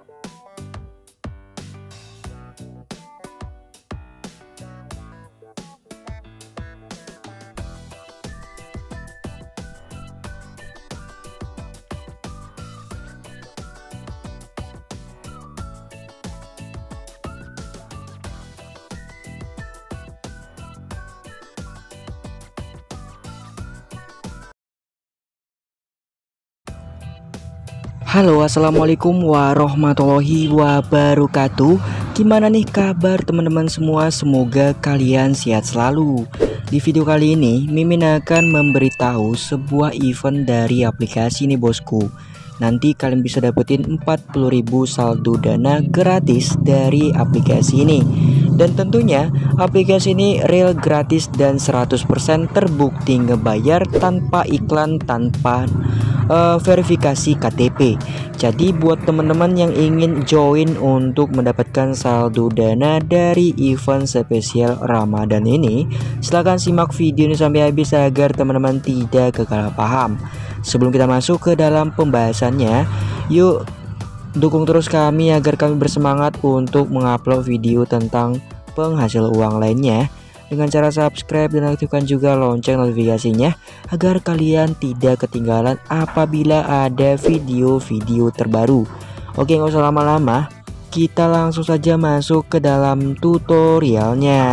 Halo, assalamualaikum warahmatullahi wabarakatuh. Gimana nih kabar teman-teman semua? Semoga kalian sehat selalu. Di video kali ini Mimin akan memberitahu sebuah event dari aplikasi nih bosku. Nanti kalian bisa dapetin 40.000 saldo dana gratis dari aplikasi ini. Dan tentunya aplikasi ini real gratis dan 100% terbukti ngebayar tanpa iklan, tanpa verifikasi KTP. Jadi buat teman-teman yang ingin join untuk mendapatkan saldo dana dari event spesial Ramadan ini, silahkan simak video ini sampai habis agar teman-teman tidak gagal paham. Sebelum kita masuk ke dalam pembahasannya, yuk dukung terus kami agar kami bersemangat untuk mengupload video tentang penghasil uang lainnya dengan cara subscribe dan aktifkan juga lonceng notifikasinya agar kalian tidak ketinggalan apabila ada video-video terbaru. Oke, nggak usah lama-lama, kita langsung saja masuk ke dalam tutorialnya.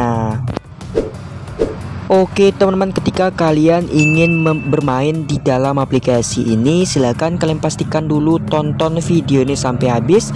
Oke teman-teman, ketika kalian ingin bermain di dalam aplikasi ini, silahkan kalian pastikan dulu tonton video ini sampai habis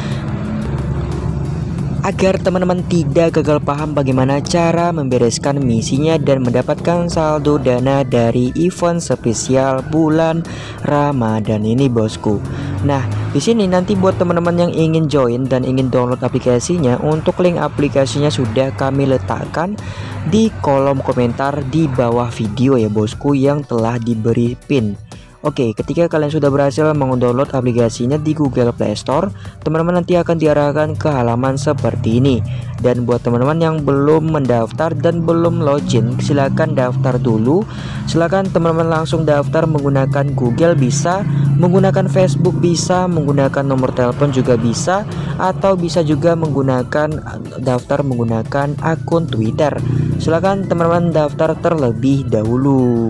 agar teman-teman tidak gagal paham bagaimana cara membereskan misinya dan mendapatkan saldo dana dari event spesial bulan Ramadan ini bosku. Nah, di sini nanti buat teman-teman yang ingin join dan ingin download aplikasinya, untuk link aplikasinya sudah kami letakkan di kolom komentar di bawah video ya bosku, yang telah diberi pin. Oke, ketika kalian sudah berhasil mendownload aplikasinya di Google Play Store, teman-teman nanti akan diarahkan ke halaman seperti ini. Dan buat teman-teman yang belum mendaftar dan belum login, silahkan daftar dulu. Silahkan teman-teman langsung daftar menggunakan Google bisa, menggunakan Facebook bisa, menggunakan nomor telepon juga bisa, atau bisa juga menggunakan daftar menggunakan akun Twitter. Silahkan teman-teman daftar terlebih dahulu.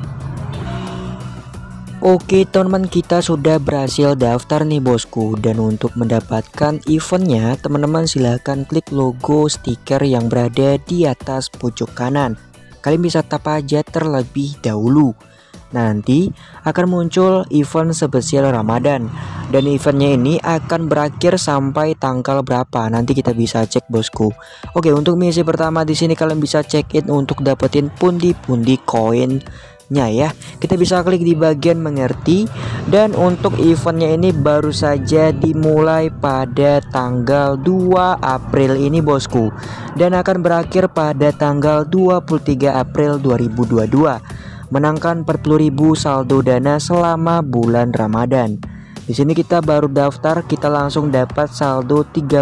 Oke teman-teman, kita sudah berhasil daftar nih bosku. Dan untuk mendapatkan eventnya, teman-teman silahkan klik logo stiker yang berada di atas pojok kanan. Kalian bisa tap aja terlebih dahulu. Nanti akan muncul event spesial Ramadan, dan eventnya ini akan berakhir sampai tanggal berapa nanti kita bisa cek bosku. Oke, untuk misi pertama di sini kalian bisa check in untuk dapetin pundi-pundi koin ya. Kita bisa klik di bagian mengerti. Dan untuk eventnya ini baru saja dimulai pada tanggal 2 April ini bosku, dan akan berakhir pada tanggal 23 April 2022. Menangkan 40.000 saldo dana selama bulan Ramadan. Di sini kita baru daftar, kita langsung dapat saldo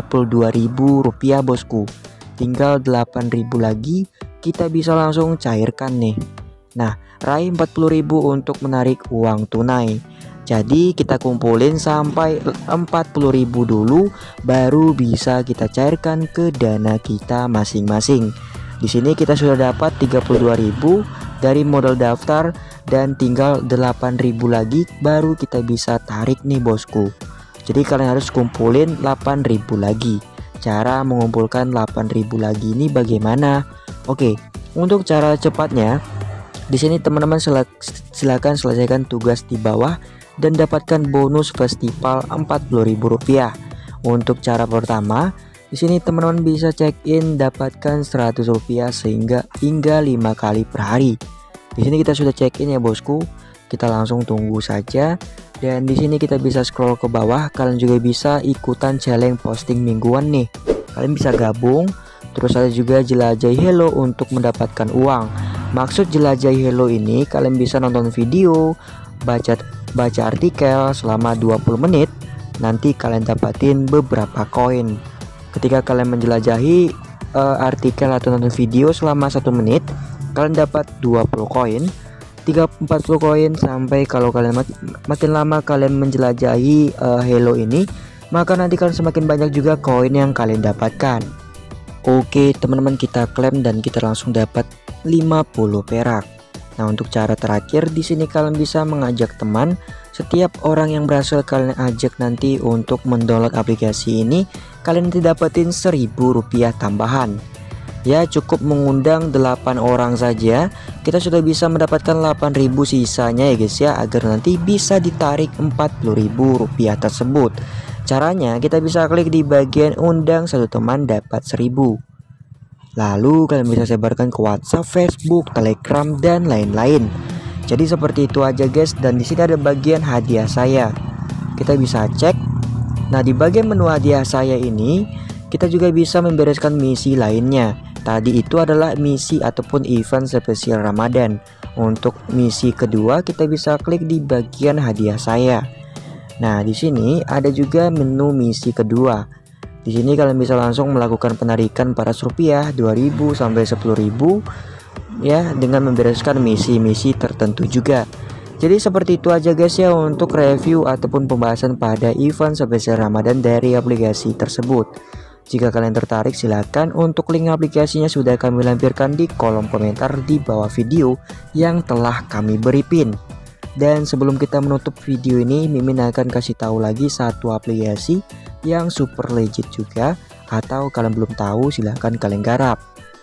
Rp32.000 bosku. Tinggal 8.000 lagi kita bisa langsung cairkan nih. Nah, raih 40.000 untuk menarik uang tunai. Jadi kita kumpulin sampai 40.000 dulu, baru bisa kita cairkan ke dana kita masing-masing. Di sini kita sudah dapat 32.000 dari modal daftar, dan tinggal 8.000 lagi baru kita bisa tarik nih bosku. Jadi kalian harus kumpulin 8.000 lagi. Cara mengumpulkan 8.000 lagi ini bagaimana? Oke, untuk cara cepatnya, di sini teman-teman silakan selesaikan tugas di bawah dan dapatkan bonus festival Rp40.000. Untuk cara pertama, di sini teman-teman bisa check in dapatkan Rp100 sehingga hingga 5 kali per hari. Di sini kita sudah check in ya bosku. Kita langsung tunggu saja. Dan di sini kita bisa scroll ke bawah. Kalian juga bisa ikutan challenge posting mingguan nih. Kalian bisa gabung. Terus ada juga jelajahi Hello untuk mendapatkan uang. Maksud jelajahi Hello ini, kalian bisa nonton video, baca artikel selama 20 menit. Nanti kalian dapatin beberapa koin. Ketika kalian menjelajahi artikel atau nonton video selama 1 menit, kalian dapat 20 koin, 40 koin, sampai kalau kalian makin lama kalian menjelajahi Hello ini, maka nanti kalian semakin banyak juga koin yang kalian dapatkan. Oke teman-teman, kita klaim dan kita langsung dapat 50 perak. Nah untuk cara terakhir di sini kalian bisa mengajak teman. Setiap orang yang berhasil kalian ajak nanti untuk mendownload aplikasi ini, kalian nanti dapetin 1000 rupiah tambahan. Ya cukup mengundang 8 orang saja, kita sudah bisa mendapatkan 8.000 sisanya ya guys ya, agar nanti bisa ditarik 40.000 rupiah tersebut. Caranya kita bisa klik di bagian undang satu teman dapat 1000. Lalu kalian bisa sebarkan ke WhatsApp, Facebook, Telegram dan lain-lain. Jadi seperti itu aja guys, dan di sini ada bagian hadiah saya. Kita bisa cek. Nah di bagian menu hadiah saya ini kita juga bisa membereskan misi lainnya. Tadi itu adalah misi ataupun event spesial Ramadan. Untuk misi kedua kita bisa klik di bagian hadiah saya. Nah di sini ada juga menu misi kedua. Di sini kalian bisa langsung melakukan penarikan 400 rupiah, 2000 sampai 10.000 ya, dengan membereskan misi-misi tertentu juga. Jadi seperti itu aja guys ya untuk review ataupun pembahasan pada event spesial Ramadan dari aplikasi tersebut. Jika kalian tertarik silahkan, untuk link aplikasinya sudah kami lampirkan di kolom komentar di bawah video yang telah kami beri pin. Dan sebelum kita menutup video ini, Mimin akan kasih tahu lagi satu aplikasi yang super legit juga, atau kalian belum tahu silahkan kalian garap.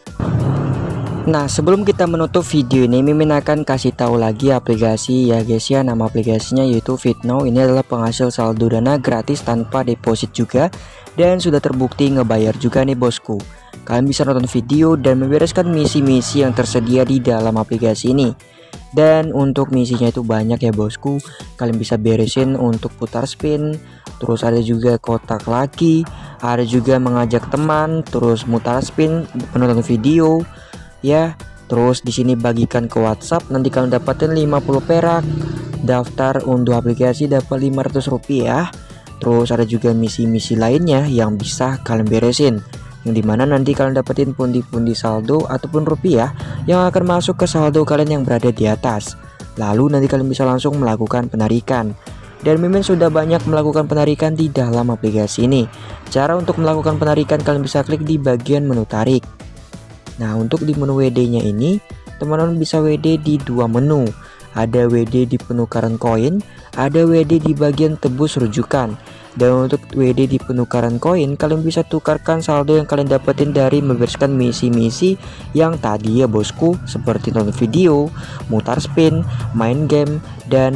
Nah sebelum kita menutup video ini, Mimin akan kasih tahu lagi aplikasi ya guys ya. Nama aplikasinya yaitu Fitnow. Ini adalah penghasil saldo dana gratis tanpa deposit juga, dan sudah terbukti ngebayar juga nih bosku. Kalian bisa nonton video dan membereskan misi-misi yang tersedia di dalam aplikasi ini. Dan untuk misinya itu banyak ya bosku. Kalian bisa beresin untuk putar spin, terus ada juga kotak lagi, ada juga mengajak teman, terus mutar spin, menonton video ya. Terus di sini bagikan ke WhatsApp, nanti kalian dapatin 50 perak. Daftar unduh aplikasi dapat 500 rupiah. Terus ada juga misi-misi lainnya yang bisa kalian beresin, yang dimana nanti kalian dapetin pundi-pundi saldo ataupun rupiah yang akan masuk ke saldo kalian yang berada di atas. Lalu nanti kalian bisa langsung melakukan penarikan. Dan Mimin sudah banyak melakukan penarikan di dalam aplikasi ini. Cara untuk melakukan penarikan kalian bisa klik di bagian menu tarik. Nah untuk di menu WD nya ini teman-teman bisa WD di dua menu. Ada WD di penukaran koin, ada WD di bagian tebus rujukan. Dan untuk WD di penukaran koin, kalian bisa tukarkan saldo yang kalian dapetin dari membereskan misi-misi yang tadi ya bosku, seperti nonton video, mutar spin, main game, dan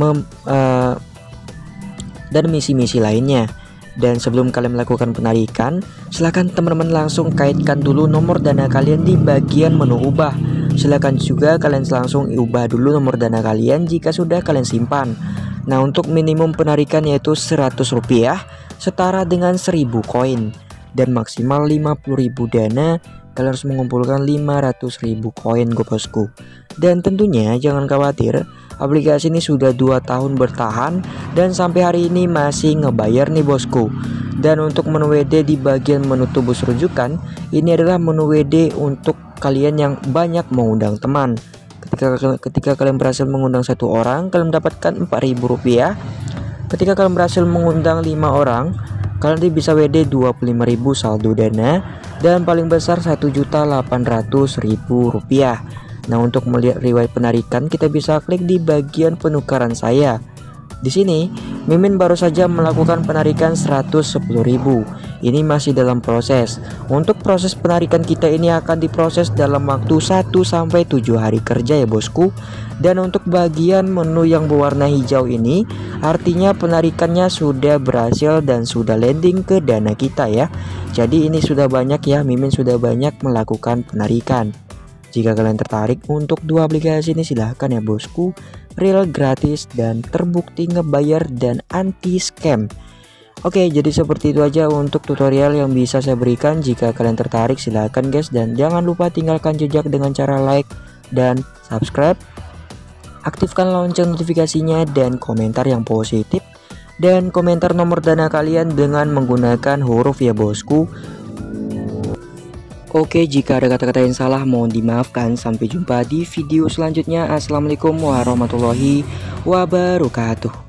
misi-misi lainnya. Dan sebelum kalian melakukan penarikan, silahkan teman-teman langsung kaitkan dulu nomor dana kalian di bagian menu ubah. Silahkan juga kalian langsung ubah dulu nomor dana kalian jika sudah kalian simpan. Nah untuk minimum penarikan yaitu 100 rupiah setara dengan 1000 koin, dan maksimal 50.000 dana kalian harus mengumpulkan 500.000 koin bosku. Dan tentunya jangan khawatir, aplikasi ini sudah 2 tahun bertahan dan sampai hari ini masih ngebayar nih bosku. Dan untuk menu WD di bagian menu tebus rujukan, ini adalah menu WD untuk kalian yang banyak mengundang teman. Ketika kalian berhasil mengundang 1 orang, kalian mendapatkan 4.000 rupiah. Ketika kalian berhasil mengundang 5 orang, kalian nanti bisa WD 25.000 saldo dana, dan paling besar 1.800.000 rupiah. Nah untuk melihat riwayat penarikan kita bisa klik di bagian penukaran saya. Di sini Mimin baru saja melakukan penarikan 110.000. Ini masih dalam proses. Untuk proses penarikan kita ini akan diproses dalam waktu 1 sampai 7 hari kerja ya bosku. Dan untuk bagian menu yang berwarna hijau ini artinya penarikannya sudah berhasil dan sudah landing ke dana kita ya. Jadi ini sudah banyak ya, Mimin sudah banyak melakukan penarikan. Jika kalian tertarik untuk 2 aplikasi ini silahkan ya bosku. Real, gratis, dan terbukti ngebayar dan anti scam. Oke, jadi seperti itu aja untuk tutorial yang bisa saya berikan. Jika kalian tertarik silahkan guys, dan jangan lupa tinggalkan jejak dengan cara like dan subscribe. Aktifkan lonceng notifikasinya dan komentar yang positif, dan komentar nomor dana kalian dengan menggunakan huruf ya bosku. Oke, jika ada kata-kata yang salah mohon dimaafkan. Sampai jumpa di video selanjutnya. Assalamualaikum warahmatullahi wabarakatuh.